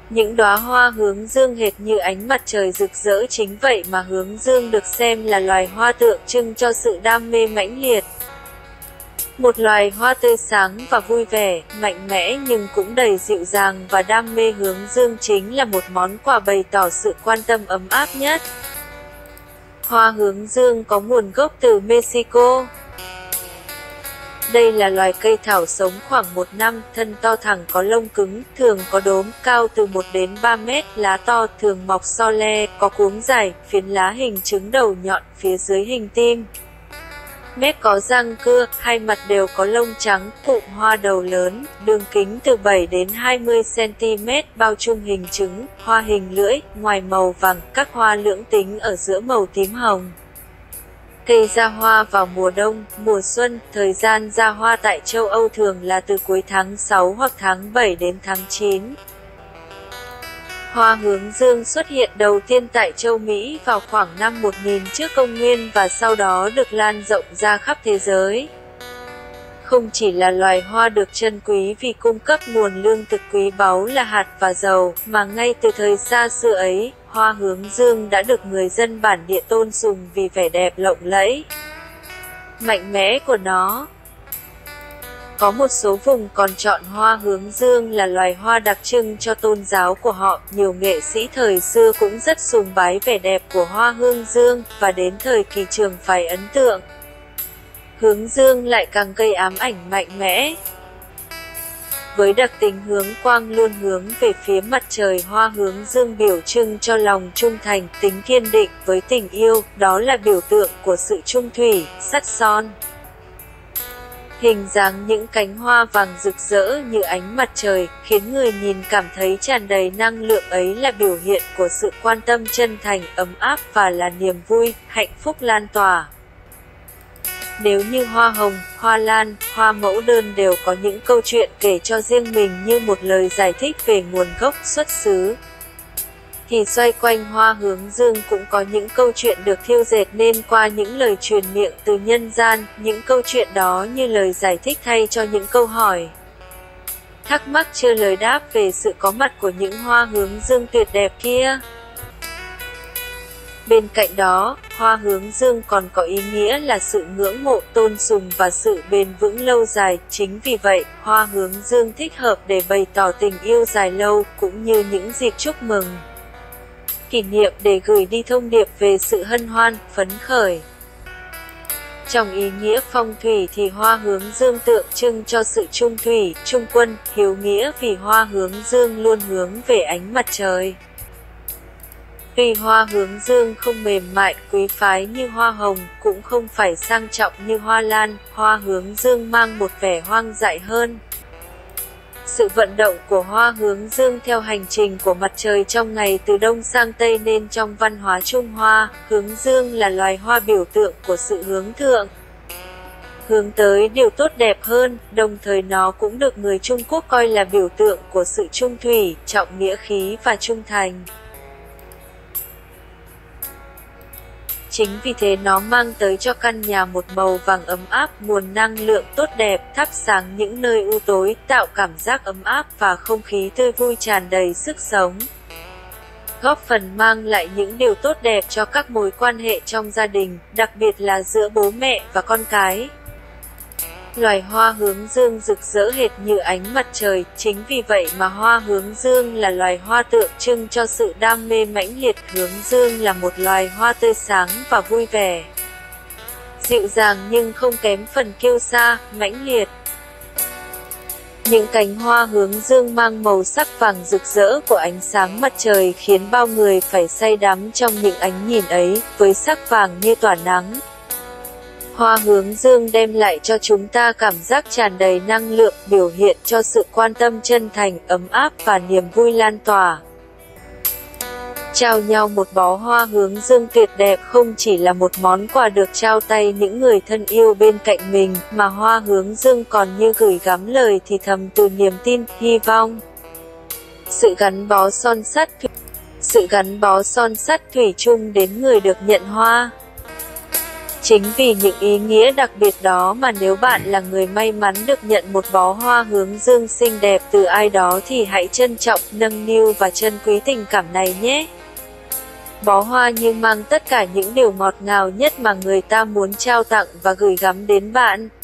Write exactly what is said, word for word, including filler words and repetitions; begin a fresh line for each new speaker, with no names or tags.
Những đóa hoa hướng dương hệt như ánh mặt trời rực rỡ, chính vậy mà hướng dương được xem là loài hoa tượng trưng cho sự đam mê mãnh liệt. Một loài hoa tươi sáng và vui vẻ, mạnh mẽ nhưng cũng đầy dịu dàng và đam mê, hướng dương chính là một món quà bày tỏ sự quan tâm ấm áp nhất. Hoa hướng dương có nguồn gốc từ Mexico. Đây là loài cây thảo sống khoảng một năm, thân to thẳng có lông cứng, thường có đốm, cao từ một đến ba mét, lá to, thường mọc so le, có cuống dài, phiến lá hình trứng, đầu nhọn, phía dưới hình tim. Mép có răng cưa, hai mặt đều có lông trắng, cụm hoa đầu lớn, đường kính từ bảy đến hai mươi xăng ti mét, bao trung hình trứng, hoa hình lưỡi, ngoài màu vàng, các hoa lưỡng tính ở giữa màu tím hồng. Cây ra hoa vào mùa đông, mùa xuân, thời gian ra hoa tại châu Âu thường là từ cuối tháng sáu hoặc tháng bảy đến tháng chín. Hoa hướng dương xuất hiện đầu tiên tại châu Mỹ vào khoảng năm một nghìn trước công nguyên và sau đó được lan rộng ra khắp thế giới. Không chỉ là loài hoa được trân quý vì cung cấp nguồn lương thực quý báu là hạt và dầu, mà ngay từ thời xa xưa ấy, hoa hướng dương đã được người dân bản địa tôn sùng vì vẻ đẹp lộng lẫy, mạnh mẽ của nó. Có một số vùng còn chọn hoa hướng dương là loài hoa đặc trưng cho tôn giáo của họ. Nhiều nghệ sĩ thời xưa cũng rất sùng bái vẻ đẹp của hoa hướng dương, và đến thời kỳ Trường Phái ấn tượng, hướng dương lại càng gây ám ảnh mạnh mẽ. Với đặc tính hướng quang luôn hướng về phía mặt trời, hoa hướng dương biểu trưng cho lòng trung thành, tính kiên định với tình yêu, đó là biểu tượng của sự trung thủy, sắt son. Hình dáng những cánh hoa vàng rực rỡ như ánh mặt trời, khiến người nhìn cảm thấy tràn đầy năng lượng, ấy là biểu hiện của sự quan tâm chân thành, ấm áp và là niềm vui, hạnh phúc lan tỏa. Nếu như hoa hồng, hoa lan, hoa mẫu đơn đều có những câu chuyện kể cho riêng mình như một lời giải thích về nguồn gốc, xuất xứ, thì xoay quanh hoa hướng dương cũng có những câu chuyện được thêu dệt nên qua những lời truyền miệng từ nhân gian. Những câu chuyện đó như lời giải thích thay cho những câu hỏi, thắc mắc chưa lời đáp về sự có mặt của những hoa hướng dương tuyệt đẹp kia. Bên cạnh đó, hoa hướng dương còn có ý nghĩa là sự ngưỡng mộ, tôn sùng và sự bền vững lâu dài. Chính vì vậy, hoa hướng dương thích hợp để bày tỏ tình yêu dài lâu, cũng như những dịp chúc mừng, kỷ niệm để gửi đi thông điệp về sự hân hoan, phấn khởi. Trong ý nghĩa phong thủy thì hoa hướng dương tượng trưng cho sự trung thủy, trung quân, hiếu nghĩa vì hoa hướng dương luôn hướng về ánh mặt trời. Tuy hoa hướng dương không mềm mại, quý phái như hoa hồng, cũng không phải sang trọng như hoa lan, hoa hướng dương mang một vẻ hoang dại hơn. Sự vận động của hoa hướng dương theo hành trình của mặt trời trong ngày từ đông sang tây, nên trong văn hóa Trung Hoa, hướng dương là loài hoa biểu tượng của sự hướng thượng, hướng tới điều tốt đẹp hơn, đồng thời nó cũng được người Trung Quốc coi là biểu tượng của sự trung thủy, trọng nghĩa khí và trung thành. Chính vì thế nó mang tới cho căn nhà một màu vàng ấm áp, nguồn năng lượng tốt đẹp, thắp sáng những nơi u tối, tạo cảm giác ấm áp và không khí tươi vui tràn đầy sức sống, góp phần mang lại những điều tốt đẹp cho các mối quan hệ trong gia đình, đặc biệt là giữa bố mẹ và con cái. Loài hoa hướng dương rực rỡ hệt như ánh mặt trời, chính vì vậy mà hoa hướng dương là loài hoa tượng trưng cho sự đam mê mãnh liệt. Hướng dương là một loài hoa tươi sáng và vui vẻ, dịu dàng nhưng không kém phần kiêu sa, mãnh liệt. Những cánh hoa hướng dương mang màu sắc vàng rực rỡ của ánh sáng mặt trời khiến bao người phải say đắm trong những ánh nhìn ấy, với sắc vàng như tỏa nắng. Hoa hướng dương đem lại cho chúng ta cảm giác tràn đầy năng lượng, biểu hiện cho sự quan tâm chân thành, ấm áp và niềm vui lan tỏa. Trao nhau một bó hoa hướng dương tuyệt đẹp không chỉ là một món quà được trao tay những người thân yêu bên cạnh mình, mà hoa hướng dương còn như gửi gắm lời thì thầm từ niềm tin, hy vọng, sự gắn bó son sắt, sự gắn bó son sắt thủy chung đến người được nhận hoa. Chính vì những ý nghĩa đặc biệt đó mà nếu bạn là người may mắn được nhận một bó hoa hướng dương xinh đẹp từ ai đó thì hãy trân trọng, nâng niu và trân quý tình cảm này nhé. Bó hoa như mang tất cả những điều ngọt ngào nhất mà người ta muốn trao tặng và gửi gắm đến bạn.